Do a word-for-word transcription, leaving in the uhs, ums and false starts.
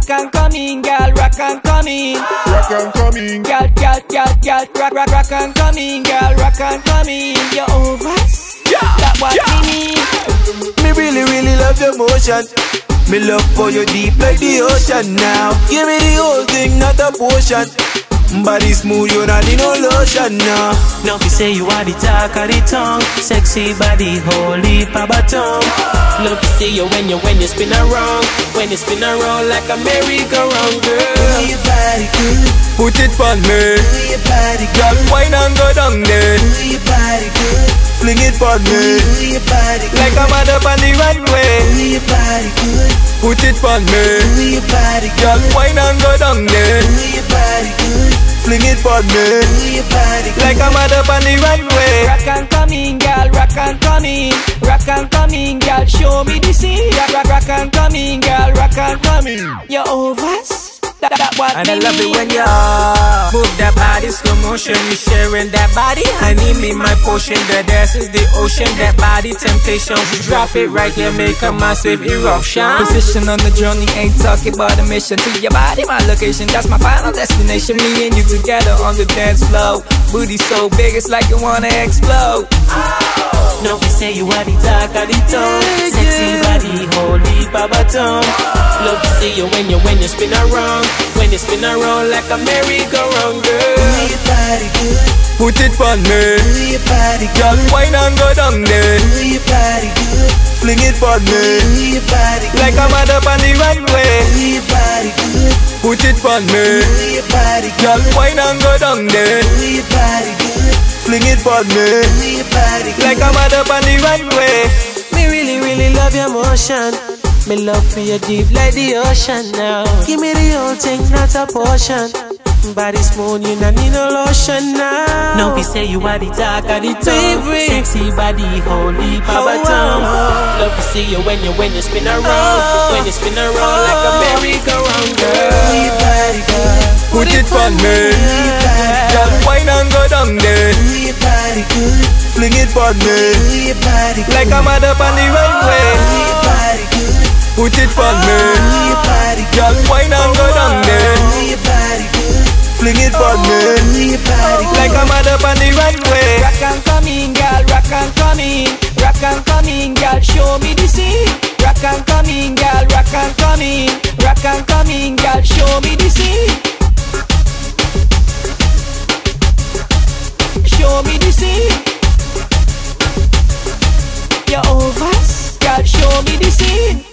rock and come in, girl, rock and come in. Rock and come in. Girl, girl, girl, girl, rock, rock, rock and come in, girl, rock and come in. You're over, Yeah, that what yeah. me need. Me really, really love your motion. Me love for you deep like the ocean now. Give me the whole thing, not a potion. Body smooth, you not need no lotion now. Now if you say you are the talk of the tongue, sexy body, holy babaton. Love to see you when you when you spin around, when you spin around like a merry-go-round, girl. Do your body good, Put it on me. do your body Girl, good, wine and go down there. do your body good, Fling it on me. do your body good, Like I'm mad up on the runway. do your body good, Put it on me. do your body Girl, good, wine and go down there. do your body good, Fling it on me. do your body good. Like I'm mad up on the runway. Rock and come in, girl, rock and come in. Rock and come in, girl, show me the scene. Rock, rock, rock and come in, girl, rock and come in. You're over, that, that what And me I love it need. when you move that body, slow motion. You sharing that body, I need me my potion. The dance is the ocean, that body temptation. You drop it right here, make a massive eruption. Position on the journey, ain't talking about a mission. To your body, my location, that's my final destination. Me and you together on the dance floor. Booty so big, it's like you wanna explode. Now we say you are the talk of the tongue, sexy body, holy babaton. Love to see you when you when you spin around, when you spin around like a merry-go-round, Do girl. your body good, Put it on me. do your body Girl, good, wine and go down there. do your body good, Fling it on me. do your body good, Like I'm mad up on the runway. do your body good, Put it on me. do your body Girl, good, wine and go down there. do your body good, Fling it on me. do your body good. Like I'm mad up on the runway. Me really, really love your motion. Me love for you deep like the ocean now. Give me the whole thing, not a portion. Body smooth, you not need no lotion now. Now we say you are the talk of the tongue, sexy body, holy babaton. Love to see you when you when you spin around, when you spin around like a merry-go-round, Do girl. your body good, Put it on me. do your body Girl, good, wine and go down there. do your body good, Fling it on me. do your body good, Like I'm mad up on the do runway. your body good, Put it on do me. your body Girl, good, wine and go down there. do your body good, Fling it on me. do your body good. Like I'm mad up on the runway. Rock and come in, girl, rock and come in. Rock and come in, girl, show me the scene. Rock and come in, girl, rock and come in. Rock and come in, girl, show me the scene. Show me the scene. You're over, girl, show me the scene.